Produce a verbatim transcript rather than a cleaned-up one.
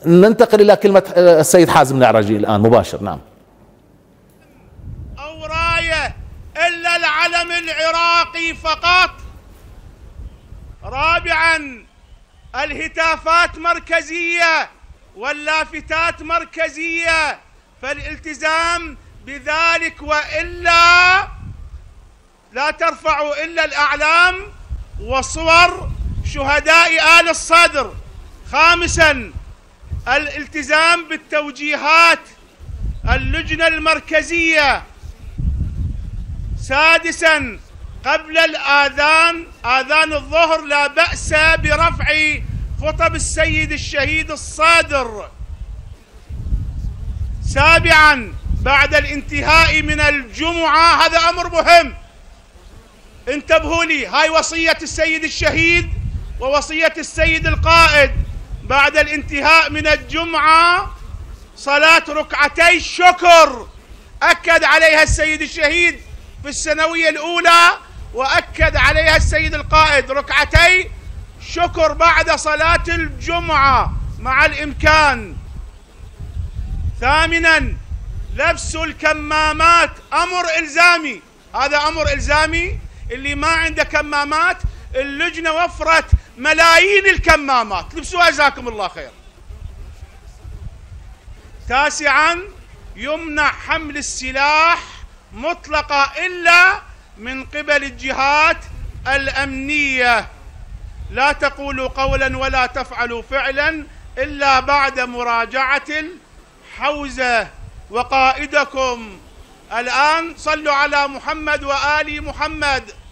ننتقل إلى كلمة السيد حازم العراجي الآن مباشر. نعم. أو راية إلا العلم العراقي فقط. رابعا الهتافات مركزية واللافتات مركزية، فالالتزام بذلك، وإلا لا ترفعوا إلا الأعلام وصور شهداء آل الصدر. خامسا الالتزام بالتوجيهات اللجنة المركزية. سادسا قبل الآذان، آذان الظهر، لا بأس برفع خطب السيد الشهيد الصادر. سابعا بعد الانتهاء من الجمعة، هذا أمر مهم انتبهوا لي، هاي وصية السيد الشهيد ووصية السيد القائد، بعد الانتهاء من الجمعة صلاة ركعتي الشكر، أكد عليها السيد الشهيد في السنوية الأولى وأكد عليها السيد القائد، ركعتي شكر بعد صلاة الجمعة مع الإمكان. ثامنا لبس الكمامات أمر إلزامي، هذا أمر إلزامي، اللي ما عنده كمامات اللجنة وفرت ملايين الكمامات، لبسوها جزاكم الله خير. تاسعا يمنع حمل السلاح مطلقة إلا من قبل الجهات الأمنية، لا تقولوا قولا ولا تفعلوا فعلا إلا بعد مراجعة الحوزة. وقائدكم الآن صلوا على محمد وآل محمد.